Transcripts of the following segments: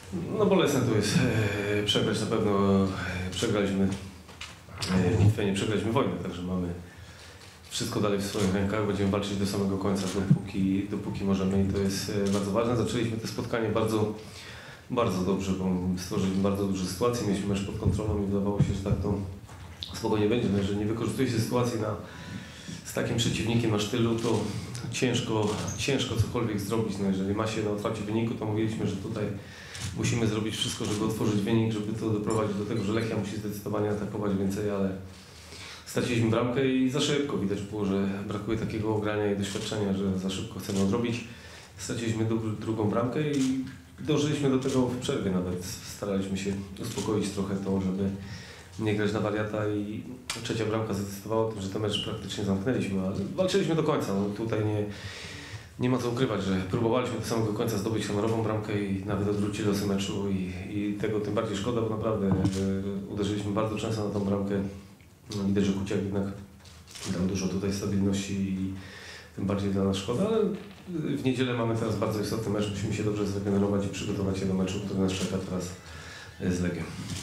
No bolesne to jest przegrać na pewno. Przegraliśmy bitwę, nie przegraliśmy wojny, także mamy wszystko dalej w swoich rękach. Będziemy walczyć do samego końca, dopóki możemy i to jest bardzo ważne. Zaczęliśmy to spotkanie bardzo dobrze, bo stworzyliśmy bardzo duże sytuacje, mieliśmy mecz pod kontrolą i wydawało się, że tak to spokojnie będzie. No, jeżeli nie wykorzystuje się sytuacji z takim przeciwnikiem na sztylu, to ciężko cokolwiek zrobić. No, jeżeli ma się na otwarcie wyniku, to mówiliśmy, że tutaj musimy zrobić wszystko, żeby otworzyć wynik, żeby to doprowadzić do tego, że Lechia musi zdecydowanie atakować więcej, ale straciliśmy bramkę i za szybko. Widać było, że brakuje takiego ogrania i doświadczenia, że za szybko chcemy odrobić. Straciliśmy drugą bramkę i dążyliśmy do tego w przerwie nawet. Staraliśmy się uspokoić trochę to, żeby nie grać na wariata i trzecia bramka zadecydowała o tym, że ten mecz praktycznie zamknęliśmy, ale walczyliśmy do końca. No, tutaj nie ma co ukrywać, że próbowaliśmy do samego końca zdobyć honorową bramkę i nawet odwrócili losy meczu i tego tym bardziej szkoda, bo naprawdę uderzyliśmy bardzo często na tą bramkę. No, widać, że Kuciak jednak dał dużo tutaj stabilności i tym bardziej dla nas szkoda, ale w niedzielę mamy teraz bardzo istotny mecz, musimy się dobrze zregenerować i przygotować się do meczu, który nas czeka teraz z Legią.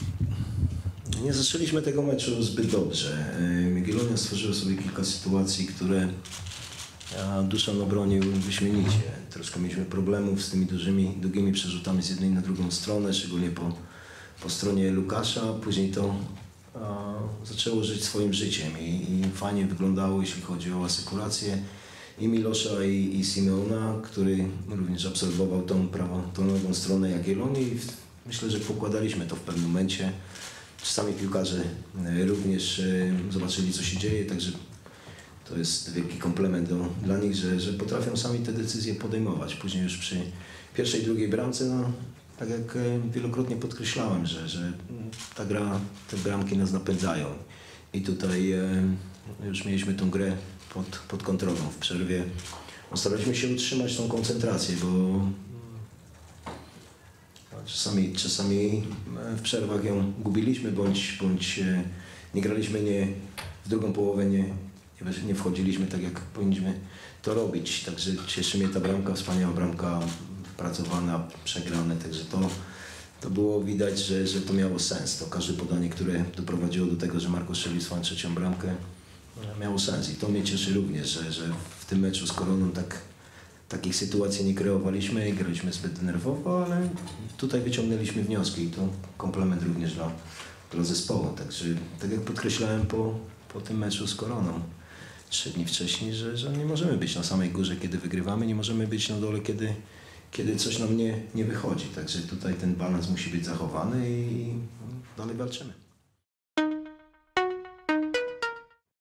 Nie zaczęliśmy tego meczu zbyt dobrze. Jagiellonia stworzyła sobie kilka sytuacji, które Duszan obronił wyśmienicie. Troszkę mieliśmy problemów z tymi długimi przerzutami z jednej na drugą stronę, szczególnie po stronie Łukasza. Później to zaczęło żyć swoim życiem i fajnie wyglądało, jeśli chodzi o asekurację i Milosza i Simeona, który również absorbował tą lewą stronę Jagiellonii i myślę, że pokładaliśmy to w pewnym momencie. Czasami piłkarze również zobaczyli, co się dzieje, także to jest wielki komplement dla nich, że potrafią sami te decyzje podejmować. Później już przy pierwszej, drugiej bramce, no, tak jak wielokrotnie podkreślałem, że te bramki nas napędzają. I tutaj już mieliśmy tą grę pod kontrolą w przerwie. Staraliśmy się utrzymać tą koncentrację, bo czasami w przerwach ją gubiliśmy, bądź nie graliśmy, w drugą połowę nie wchodziliśmy tak, jak powinniśmy to robić. Także cieszy mnie ta bramka, wspaniała bramka, pracowana, przegrane, także to było widać, że to miało sens. To każde podanie, które doprowadziło do tego, że Marko strzelił swoją trzecią bramkę, miało sens. I to mnie cieszy również, że w tym meczu z Koroną takich sytuacji nie kreowaliśmy, graliśmy zbyt nerwowo, ale tutaj wyciągnęliśmy wnioski i to komplement również dla zespołu. Także tak jak podkreślałem po tym meczu z Koroną 3 dni wcześniej, że nie możemy być na samej górze, kiedy wygrywamy, nie możemy być na dole, kiedy coś nam nie wychodzi. Także tutaj ten balans musi być zachowany i dalej walczymy.